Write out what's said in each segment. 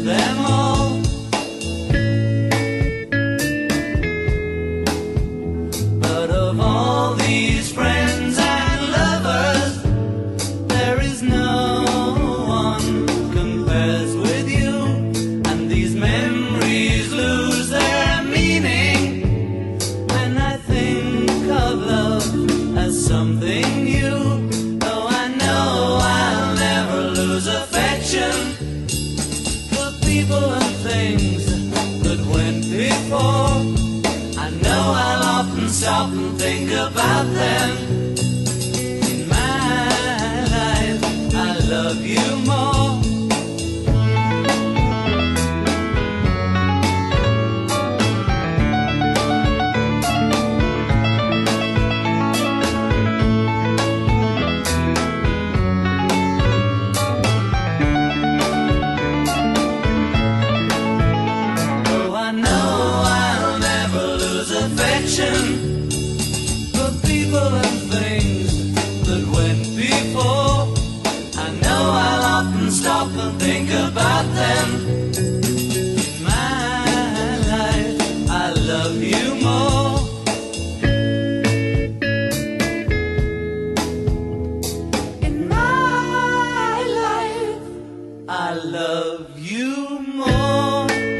them all. But of all these friends and lovers, there is no one compares with you. And these memories lose their meaning when I think of love as something new. Though I know I'll never lose affection for people and things that went before. I know I'll often stop and think about them. In my life, I love you more. For people and things that went before. I know I'll often stop and think about them. In my life, I love you more. In my life, I love you more.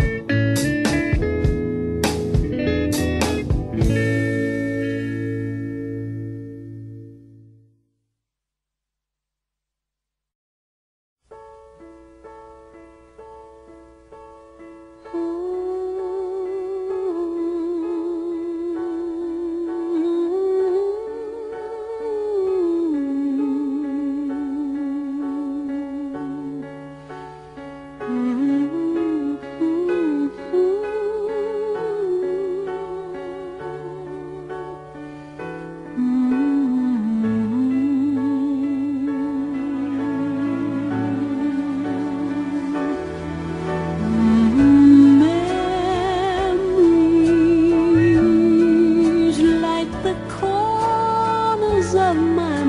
Of my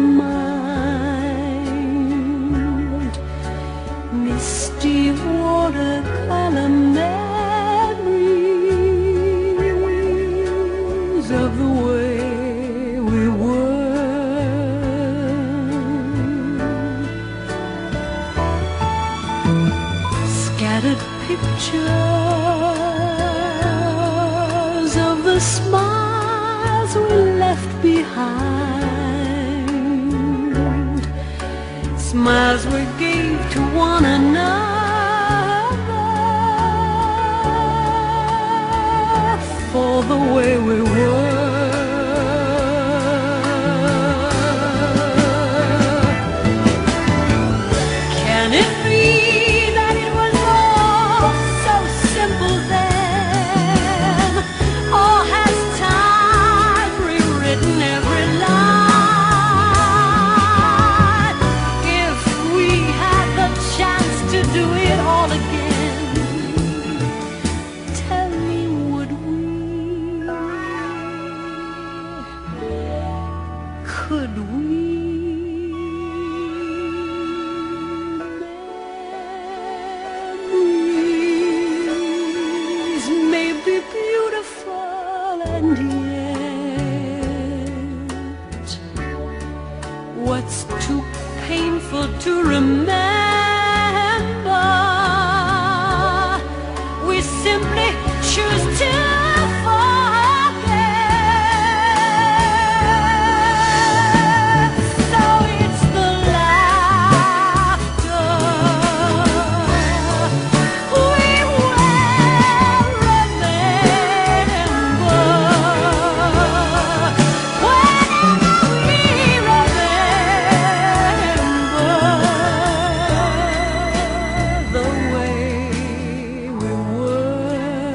mind, misty watercolor memories of the way we were. Scattered pictures of the smiles we left behind, smiles we gave to one another for the way we were. Can it be that it was all so simple then? Or has time rewritten every line? If we had the chance to do it all again, tell me, would we? Could we? Memories may be beautiful, and yet what's too painful to remember, we simply choose to forget. So it's the laughter we will remember. Whenever we remember the way we were.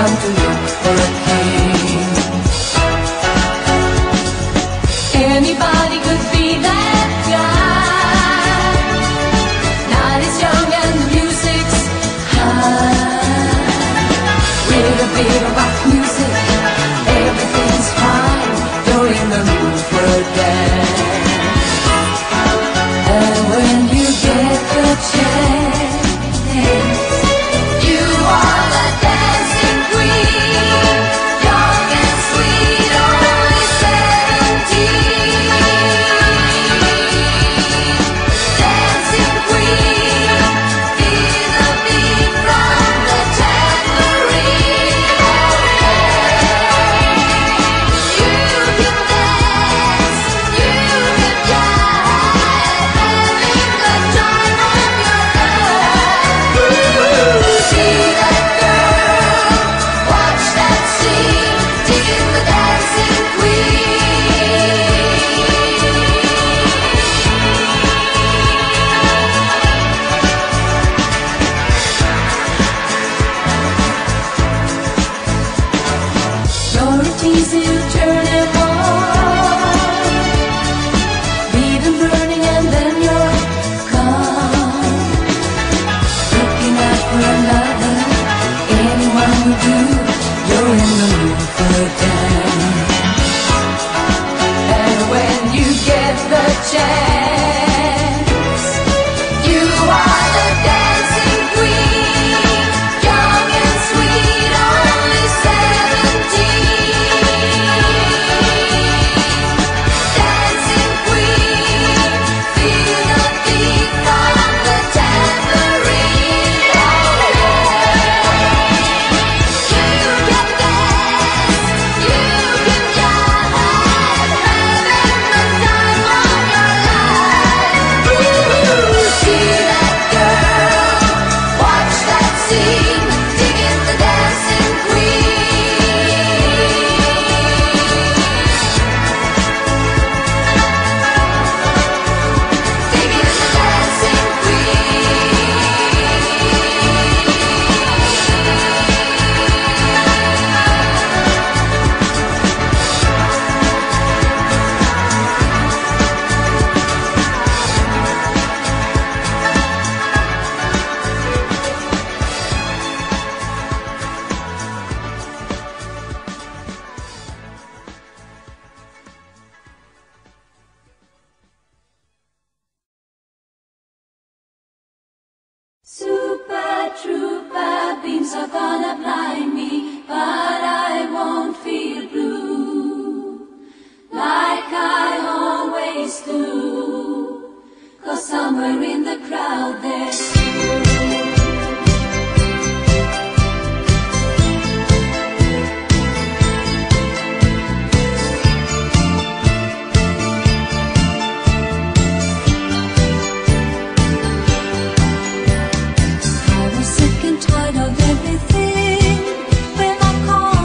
come to look for a king. Anybody could be that guy. Night is young and the music's high. With a bit of rock music, everything's fine. You're in the mood for a dance. And when you get the chance, you are the dancing queen, young and sweet, only 17. Dancing queen, feel the beat from the tambourine. You can dance, you can jive, having the time of your life. Ooh, see that girl, watch that scene, digging the dancing queen. You're a tease, you turn him on. Leave him burning and then you're gone. Looking out for another, anyone will do. You're in the mood for a dance. And when you get the chance, you are the dancing queen, young and sweet, only 17. Dancing queen, feel the beat from the tambourine. You can dance, you can jive, having the time of your life. Ooh, see that girl, watch that scene, digging the dancing queen. Digging the dancing Super trooper beams are gonna blind me, but I won't feel blue like I always do. 'Cause somewhere in the crowd there's you. I was sick and tired of everything when I called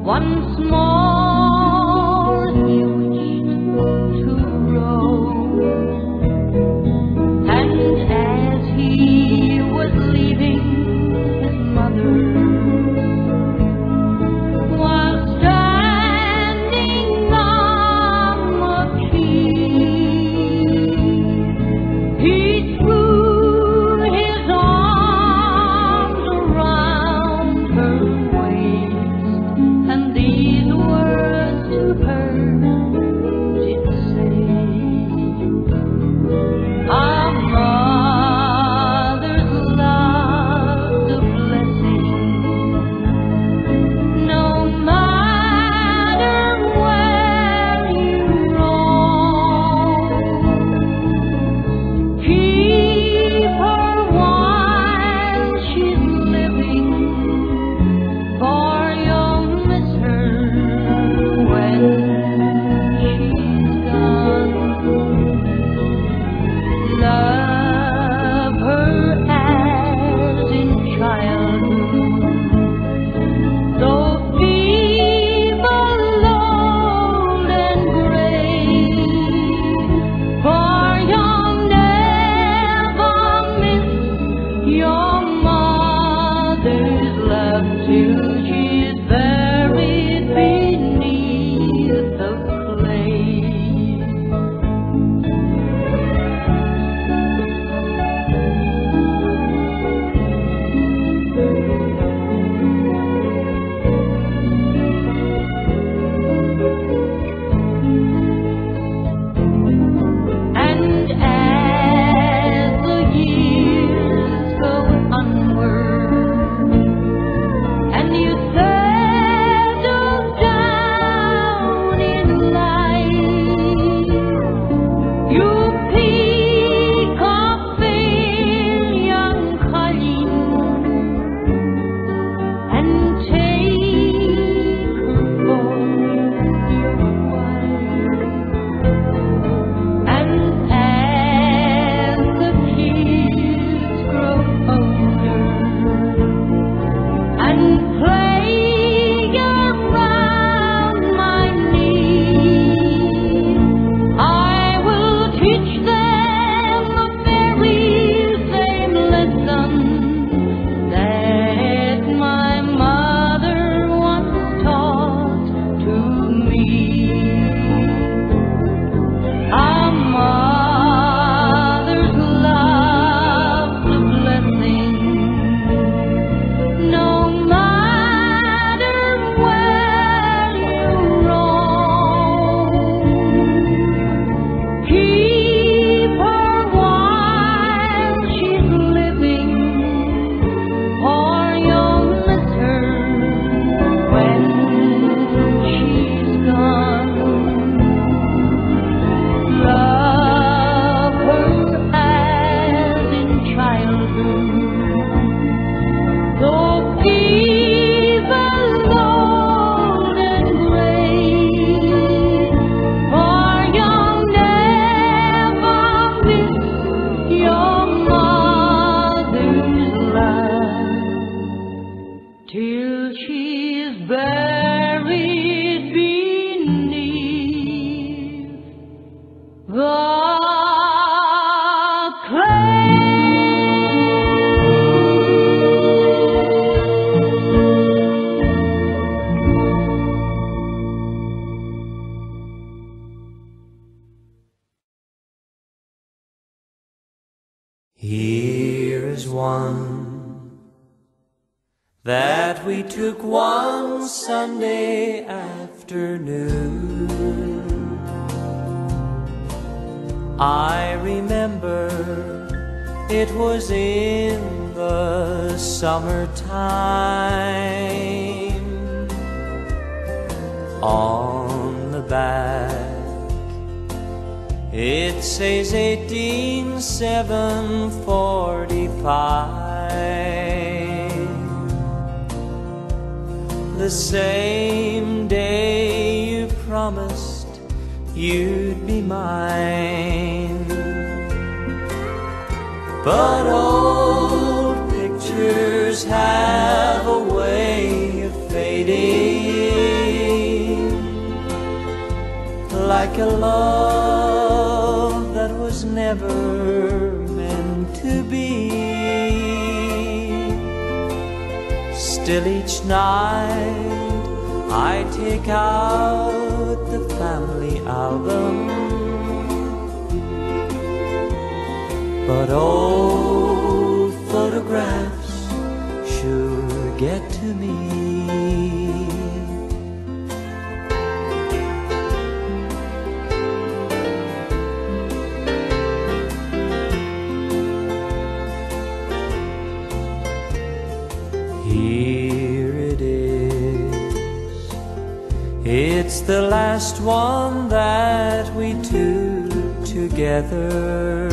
Once more he wished to roam, and as he was leaving his mother, was standing on the tree, he threw his arms around her waist, and these words to her did say, "Our mother's love's a blessing, no matter where you roam. Keep her while she's living, for you'll miss her when she's gone. Love her as in childhood, though feeble, old, and gray, for you'll never miss your mother's love till she's buried beneath the clay." And as the years go onward, and you settle down in life, you pick up fair young Colleen and take her for your wife. And as the kids grow older and play around my knee, I will teach them the very same lesson that my mother once taught to me. Our mother's love's a blessing, no matter where you roam. Keep her while she's living, or you'll miss her when she's gone. Love her as in childhood, though feeble, old, and gray, for you'll never miss your mother's love till she's buried beneath the clay. Here is one that we took one Sunday afternoon. I remember it was in the summertime. On the back it says 18745, the same day you promised you'd be mine. But old pictures have a way of fading, like a love that was never meant to be. Still each night I take out the family album, but old photographs sure get to me. Here it is, it's the last one that we took together.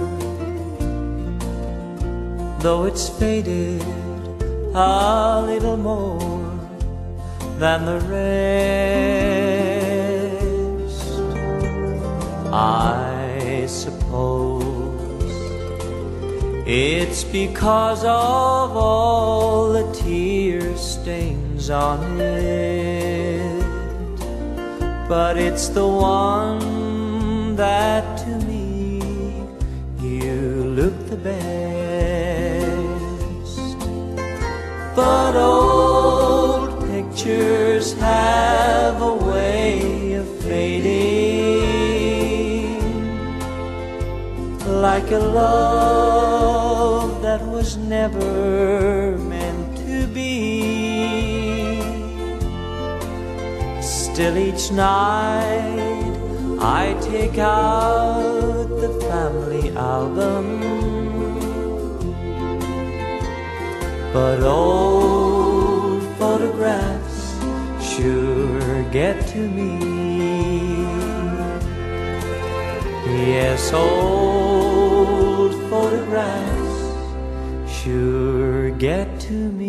Though it's faded a little more than the rest, I suppose it's because of all the tear stains on it. But it's the one that to me you look the best. But old pictures have a way of fading, like a love that was never meant to be. Still each night I take out the family album, but old photographs sure get to me. Yes, old photographs sure get to me.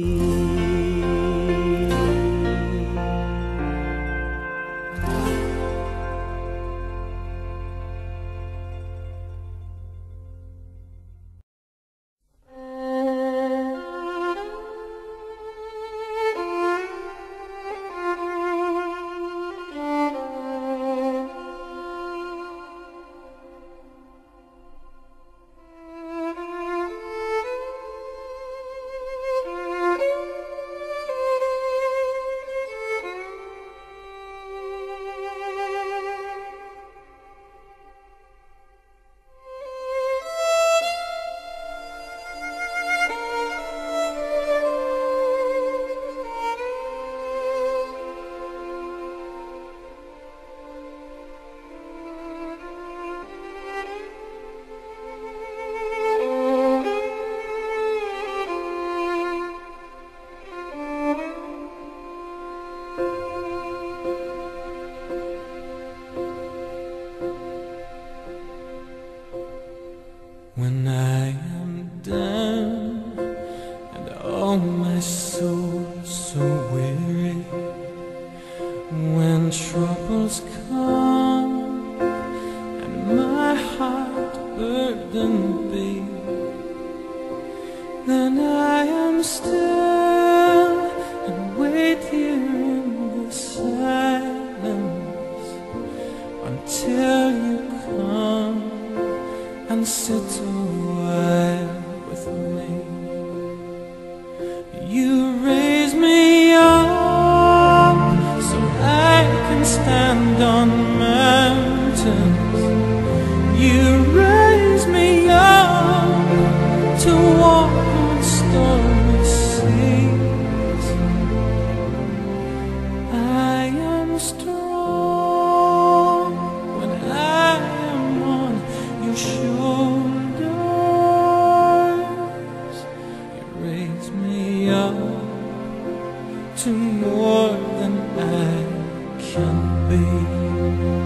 When I am down and oh my soul so weary, when troubles come and my heart burdened be, then I am still and wait here in the silence until you come and sit a while with me. You raise me up so I can stand on mountains. You raise me up to walk on stormy seas. I am strong when I am on your shoulders. You raise me up to more than I can be.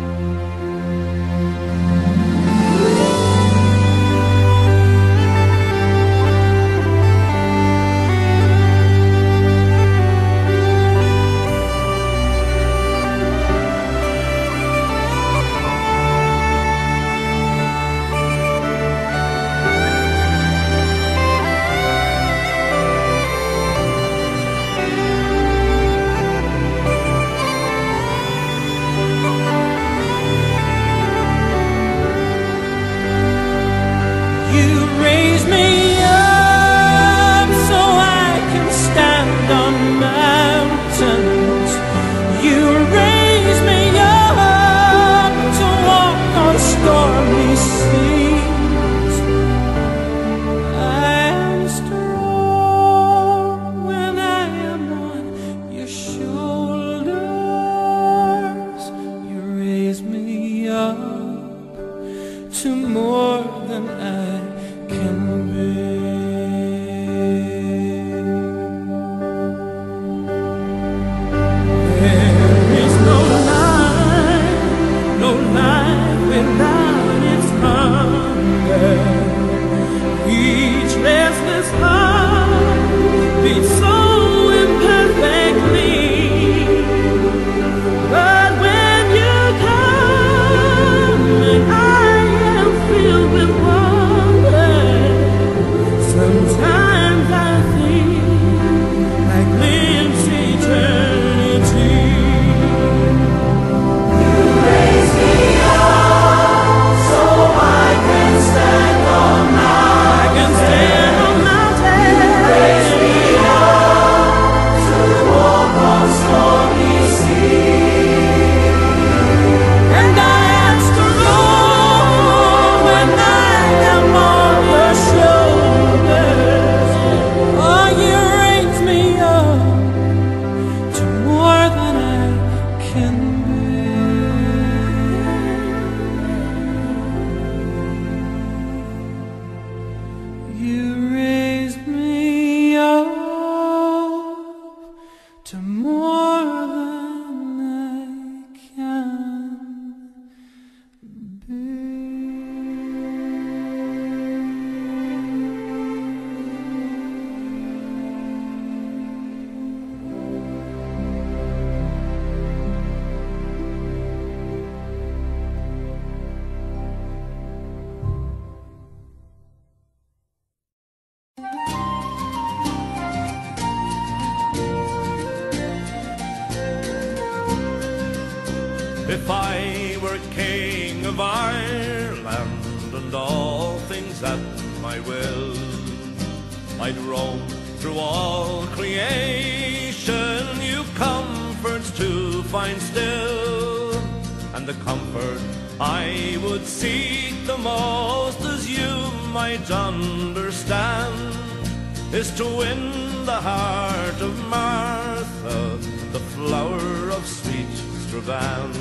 If I were king of Ireland and all things at my will, I'd roam through all creation, new comforts to find still. And the comfort I would seek the most, as you might understand, is to win the heart of Martha, the flower of sweet Strabane.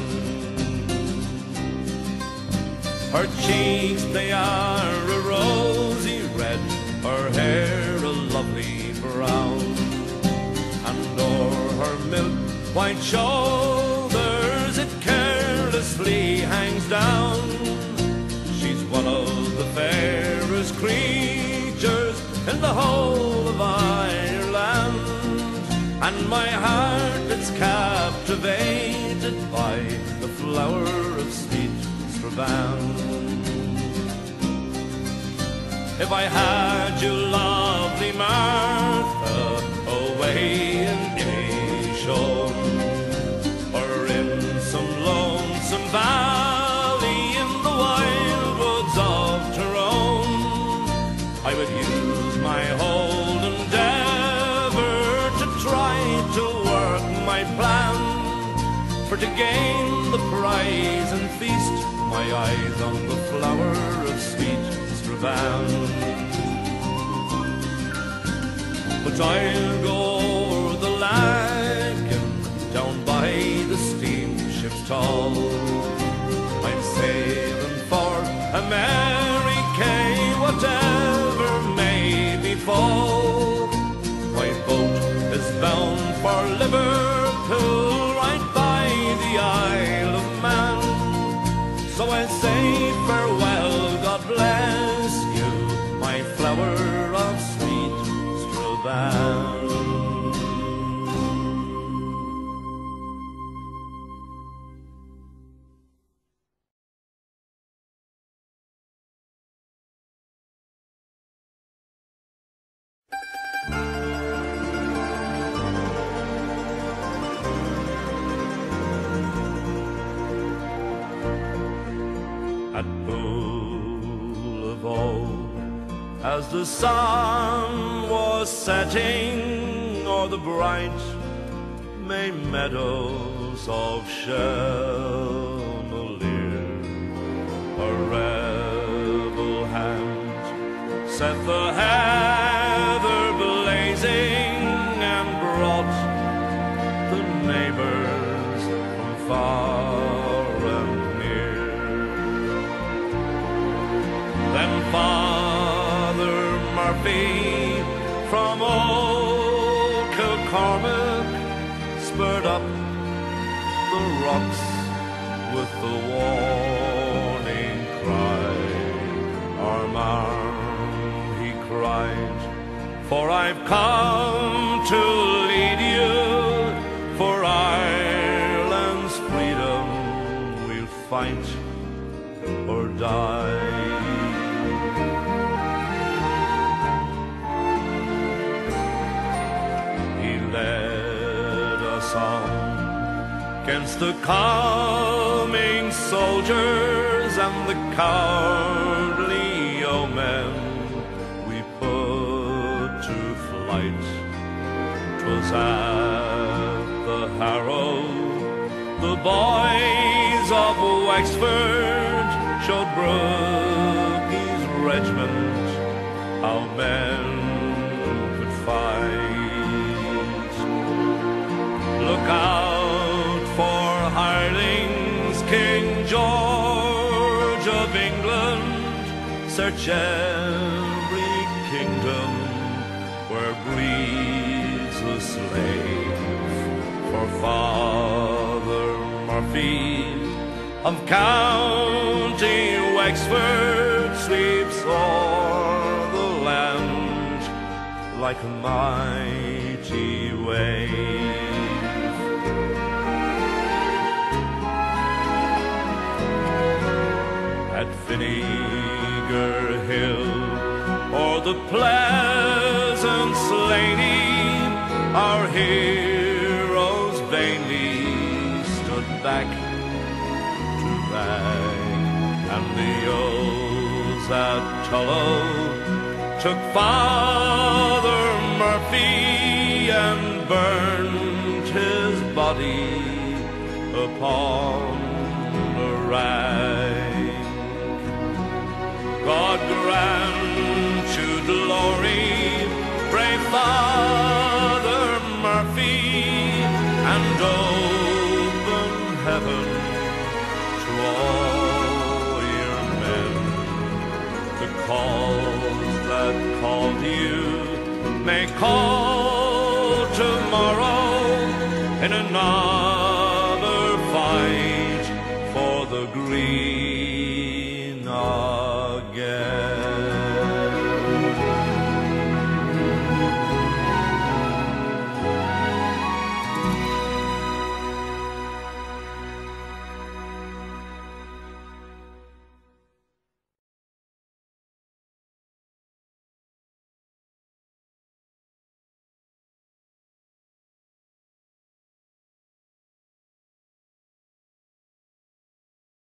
Her cheeks, they are a rosy red, her hair a lovely brown, and o'er her milk white shoulders it carelessly hangs down. She's one of the fairest creatures in the whole of Ireland, and my heart is captivated by the flower of sweet Strabane. If I had you, lovely Martha, away in Inishowen, or in some lonesome valley in the wild woods of Tyrone, I would use my whole endeavour to try to work my plan, for to gain the prize and feast my eyes on the flower of sweet Strabane. But I'll go o'er the Lagan, down by the steamship's tall. I'm sailing for America, whatever may befall. My boat is bound for Liverpool, right by the Isle of Man. So I say farewell, God bless you, my flower of sweet Strabane. At Boulevard, as the sun was setting o'er the bright May meadows of Chenalir, a rebel hand set the heather blazing and brought the neighbors from far and near. Then Father Murphy from old Kilcormac spurred up the rocks with the warning cry. Arm, arm, he cried, for I've come to lead you, for Ireland's freedom we'll fight or die. Song against the coming soldiers and the cowardly yeomen we put to flight. 'Twas at the Harrow the boys of Wexford showed Brookie's regiment how men could fight. Look out for hirelings, King George of England. Search every kingdom where breeds the slave. For Father Murphy of County Wexford sweeps o'er the land like a mighty wave. At Vinegar Hill or the pleasant Slaney, our heroes vainly stood back rag. And the oaths at Tullow took Father Murphy and burned his body upon a rag. God grant you glory, brave Father Murphy, and open heaven to all your men. The cause that called you may call tomorrow in a night